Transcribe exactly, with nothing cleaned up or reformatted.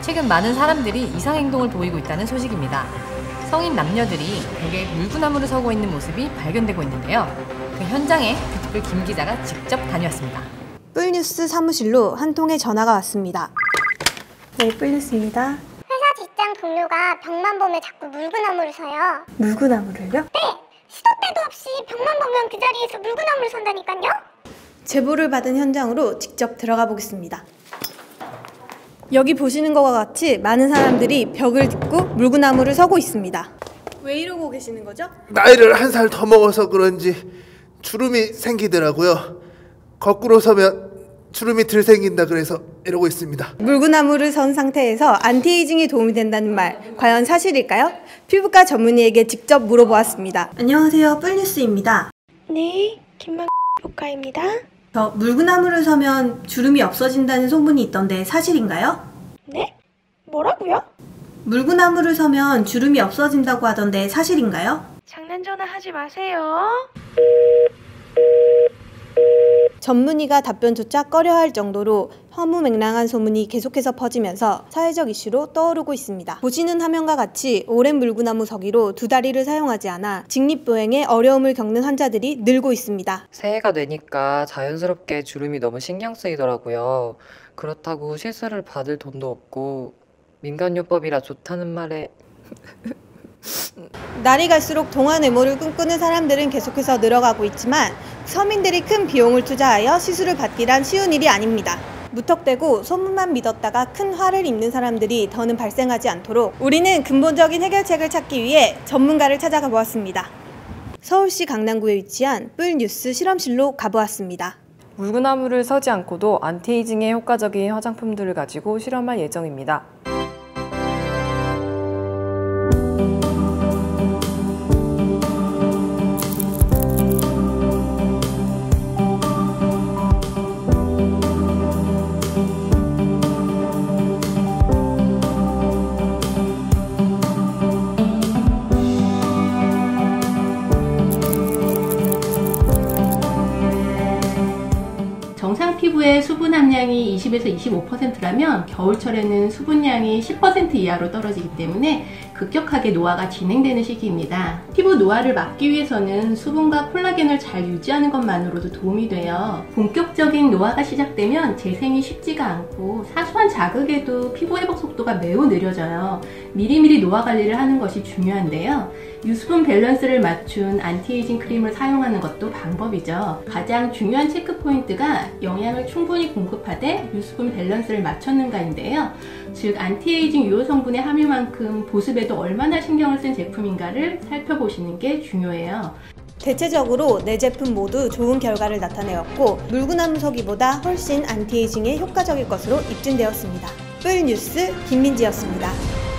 최근 많은 사람들이 이상행동을 보이고 있다는 소식입니다. 성인 남녀들이 벽에 물구나무를 서고 있는 모습이 발견되고 있는데요. 그 현장에 뷰티풀 김 기자가 직접 다녀왔습니다. 뿔뉴스 사무실로 한 통의 전화가 왔습니다. 네, 뿔뉴스입니다. 회사 직장 동료가 벽만 보면 자꾸 물구나무를 서요. 물구나무를요? 네! 시도 때도 없이 벽만 보면 그 자리에서 물구나무를 선다니까요? 제보를 받은 현장으로 직접 들어가 보겠습니다. 여기 보시는 것과 같이 많은 사람들이 벽을 딛고 물구나무를 서고 있습니다. 왜 이러고 계시는 거죠? 나이를 한 살 더 먹어서 그런지 주름이 생기더라고요. 거꾸로 서면 주름이 덜 생긴다 그래서 이러고 있습니다. 물구나무를 선 상태에서 안티에이징에 도움이 된다는 말, 과연 사실일까요? 피부과 전문의에게 직접 물어보았습니다. 안녕하세요, 뿔뉴스입니다. 네, 김만 피부과입니다. 저 물구나무를 서면 주름이 없어진다는 소문이 있던데 사실인가요? 네? 뭐라고요? 물구나무를 서면 주름이 없어진다고 하던데 사실인가요? 장난 전화 하지 마세요. 전문의가 답변조차 꺼려할 정도로 허무맹랑한 소문이 계속해서 퍼지면서 사회적 이슈로 떠오르고 있습니다. 보시는 화면과 같이 오랜 물구나무 서기로 두 다리를 사용하지 않아 직립보행에 어려움을 겪는 환자들이 늘고 있습니다. 새해가 되니까 자연스럽게 주름이 너무 신경 쓰이더라고요. 그렇다고 시술을 받을 돈도 없고 민간요법이라 좋다는 말에 날이 갈수록 동안 외모를 꿈꾸는 사람들은 계속해서 늘어가고 있지만 서민들이 큰 비용을 투자하여 시술을 받기란 쉬운 일이 아닙니다. 무턱대고 소문만 믿었다가 큰 화를 입는 사람들이 더는 발생하지 않도록 우리는 근본적인 해결책을 찾기 위해 전문가를 찾아가 보았습니다. 서울시 강남구에 위치한 뿔뉴스 실험실로 가보았습니다. 물구나무를 서지 않고도 안티에이징에 효과적인 화장품들을 가지고 실험할 예정입니다. 정상 피부의 수분 함량이 이십에서 이십오 퍼센트라면 겨울철에는 수분량이 십 퍼센트 이하로 떨어지기 때문에 급격하게 노화가 진행되는 시기입니다. 피부 노화를 막기 위해서는 수분과 콜라겐을 잘 유지하는 것만으로도 도움이 돼요. 본격적인 노화가 시작되면 재생이 쉽지가 않고 사소한 자극에도 피부 회복 속도가 매우 느려져요. 미리미리 노화 관리를 하는 것이 중요한데요. 유수분 밸런스를 맞춘 안티에이징 크림을 사용하는 것도 방법이죠. 가장 중요한 체크 포인트가 영양을 충분히 공급하되 유수분 밸런스를 맞췄는가인데요. 즉 안티에이징 유효 성분의 함유만큼 보습에도 얼마나 신경을 쓴 제품인가를 살펴보시는 게 중요해요. 대체적으로 네 제품 모두 좋은 결과를 나타내었고 물구나무 서기보다 훨씬 안티에이징에 효과적일 것으로 입증되었습니다. 뿔뉴스 김민지였습니다.